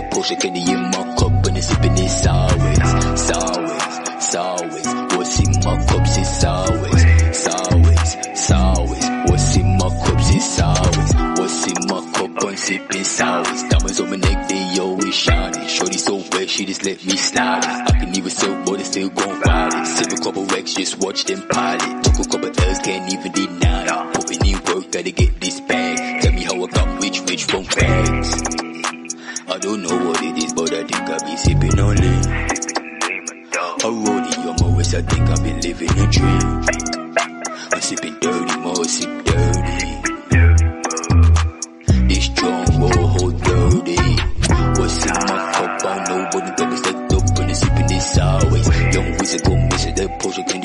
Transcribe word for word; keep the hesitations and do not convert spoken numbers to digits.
Porsche Kenny in my cup and it's sipping it sourways, sourways, sourways. What's in my cups is sourways, sourways, sourways. What's in my cups is sourways. What's in my cup? I'm sipping sourways. Diamonds on my neck, they always shining. Shorty so wet, she just let me slide it. I can even sell, but it's still gon' ride it. Sip a couple wrecks, just watch them pilot. Took a couple L's, can't even deny it. Putting in work, gotta get this bag. Tell me how I got rich, rich from bags. I don't know what it is, but I think I be sipping on lean. A rollie on my waist, I think I be living a dream. I'm sipping dirty, more sip dirty. This strong roll hold dirty. What's in my cup? I know, but the double stacked up when I'm sipping this always. Young wizard go missing that Porsche.